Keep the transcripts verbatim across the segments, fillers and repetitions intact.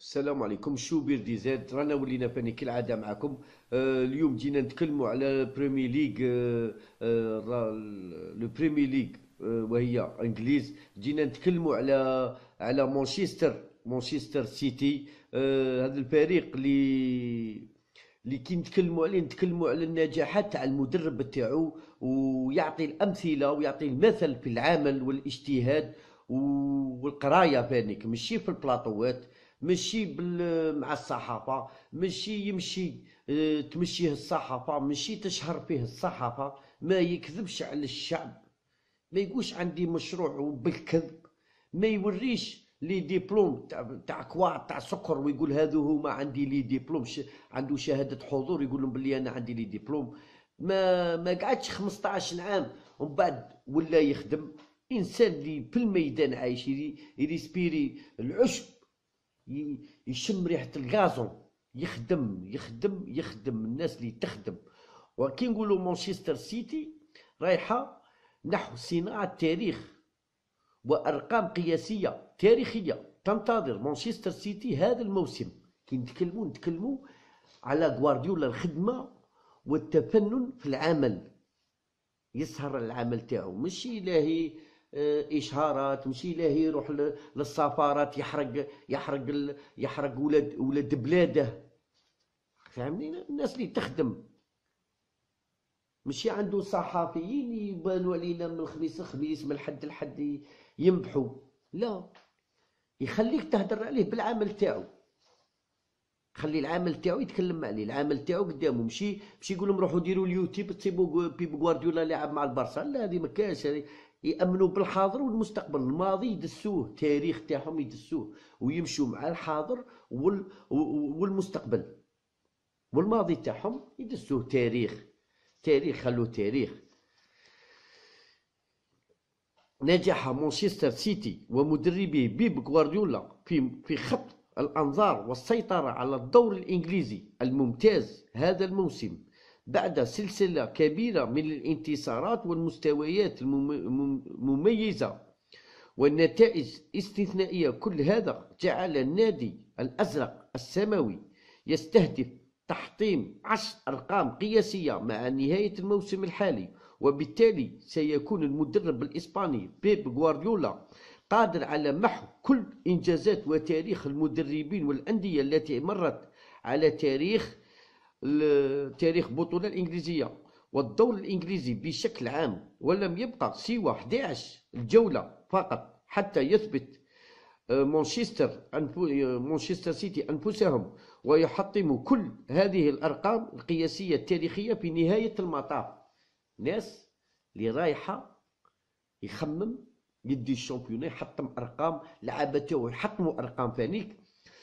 السلام عليكم. شوبير دي زاد، رانا ولينا فاني كالعاده معكم. آه اليوم جينا نتكلموا على بريمي ليغ. آه آه را- لو بريمي ليغ، آه وهي انجليز. جينا نتكلموا على على مانشستر مانشستر سيتي. آه هذا الفريق اللي اللي كي نتكلموا عليه نتكلموا على النجاحات تاع المدرب تاعو، ويعطي الامثله ويعطي المثل في العمل والاجتهاد والقرايه فانيك، ماشي في البلاطوات، ماشي بال مع الصحافه، ماشي يمشي اه، تمشيه الصحافه، ماشي تشهر فيه الصحافه، ما يكذبش على الشعب، ما يقولش عندي مشروع بالكذب، ما يوريش لي ديبلوم تاع تاع كواع تاع سكر ويقول هذو هما عندي لي ديبلوم، ش... عنده شهاده حضور يقول لهم بلي انا عندي لي ديبلوم. ما ما قعدش خمسطاش عام ومن بعد ولا يخدم. انسان اللي في الميدان عايش يري يريسبيري العشب، ي- يشم ريحه الغازون، يخدم يخدم يخدم الناس اللي تخدم. وكي نقولوا مانشستر سيتي رايحه نحو صناعه تاريخ وارقام قياسيه تاريخيه تنتظر مانشستر سيتي هذا الموسم. كي نتكلموا نتكلموا على غوارديولا، الخدمه والتفنن في العمل، يسهر العمل تاعو، ماشي لاهي آه، اشهارات، ماشي لاهي يروح ل- للسفارات يحرق يحرق ال- يحرق ولاد ولاد بلاده. فهمني، الناس اللي تخدم، ماشي عنده صحفيين يبانوا علينا من الخميس للخميس من الحد لحد ينبحوا. لا، يخليك تهدر عليه بالعمل تاعو، خلي العمل تاعو يتكلم عليه، العمل تاعو قدامه، مشي مشي يقول لهم روحوا ديروا اليوتيوب تصيبوا بيب غوارديولا لاعب مع البرصا. لا، هذه ما كاش. يامنوا بالحاضر والمستقبل، الماضي يدسوه، التاريخ تاعهم يدسوه، ويمشوا مع الحاضر وال والمستقبل، والماضي تاعهم يدسوه تاريخ. تاريخ، خلوه تاريخ. نجح مانشستر سيتي ومدربه بيب غوارديولا في في خط الأنظار والسيطرة على الدور الإنجليزي الممتاز هذا الموسم، بعد سلسلة كبيرة من الانتصارات والمستويات المميزة والنتائج الاستثنائية. كل هذا جعل النادي الأزرق السماوي يستهدف تحطيم عشر أرقام قياسية مع نهاية الموسم الحالي، وبالتالي سيكون المدرب الإسباني بيب غوارديولا قادر على محو كل إنجازات وتاريخ المدربين والأندية التي مرت على تاريخ تاريخ البطولة الإنجليزية والدور الإنجليزي بشكل عام. ولم يبقى سوى أحد عشر جولة فقط حتى يثبت آه، مانشستر آه، مانشستر سيتي أنفسهم ويحطموا كل هذه الأرقام القياسية التاريخية في نهاية المطاف. ناس اللي رايحة يخمم يدي الشامبيون يحطم أرقام لعبته ويحطموا أرقام فانيك.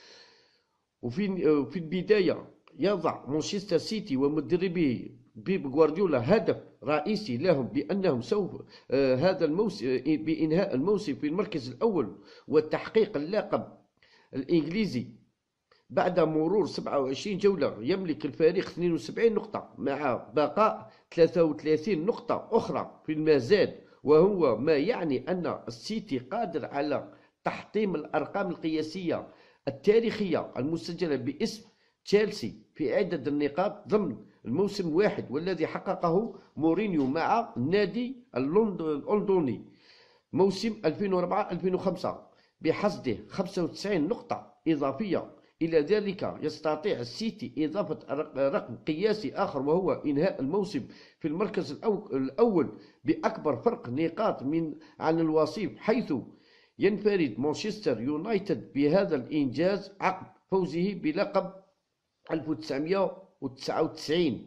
وفي آه، في البداية يضع مانشستر سيتي ومدربه بيب غوارديولا هدف رئيسي لهم، بأنهم سوف آه هذا الموسم آه بإنهاء الموسم في المركز الأول وتحقيق اللقب الإنجليزي. بعد مرور سبعة وعشرين جولة يملك الفريق اثنين وسبعين نقطة مع بقاء ثلاثة وثلاثين نقطة أخرى في المزاد، وهو ما يعني أن السيتي قادر على تحطيم الأرقام القياسية التاريخية المسجلة باسم تشيلسي في عدد النقاط ضمن الموسم الواحد، والذي حققه مورينيو مع النادي اللندني موسم ألفين وأربعة ألفين وخمسة بحصده خمسة وتسعين نقطة إضافية. إلى ذلك يستطيع السيتي إضافة رقم قياسي آخر، وهو إنهاء الموسم في المركز الأول بأكبر فرق نقاط من عن الوصيف، حيث ينفرد مانشستر يونايتد بهذا الإنجاز عقب فوزه بلقب ألف وتسعمائة وتسعة وتسعين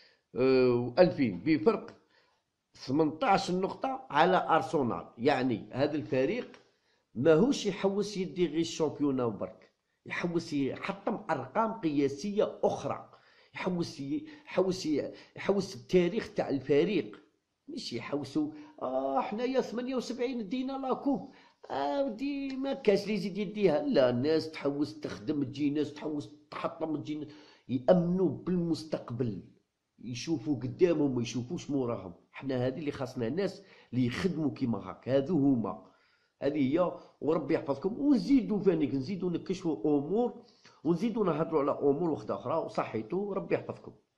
وألفين بفرق ثمانية عشر نقطة على أرسنال. يعني هذا الفريق ماهوش يحوس يدي غير الشامبيون برك، يحوس يحطم أرقام قياسية أخرى، يحوس يحوس يحوس التاريخ تاع الفريق، مش يحوسوا اه حنايا ثمانية وسبعين دينا لاكوب اه ودي ما كاش اللي يزيد يديها. لا، الناس تحوس تخدم، تجي ناس تحوس تحطم، تجي يأمنوا بالمستقبل، يشوفوا قدامهم ما يشوفوش موراهم. حنا هذه اللي خاصنا، ناس اللي يخدموا كيما هاك، هذو هما هذه هي. وربي يحفظكم، ونزيدوا فانيك نزيدوا نكشفوا امور، ونزيدوا نهضروا على امور واحده اخرى، وصحيتوا ربي يحفظكم.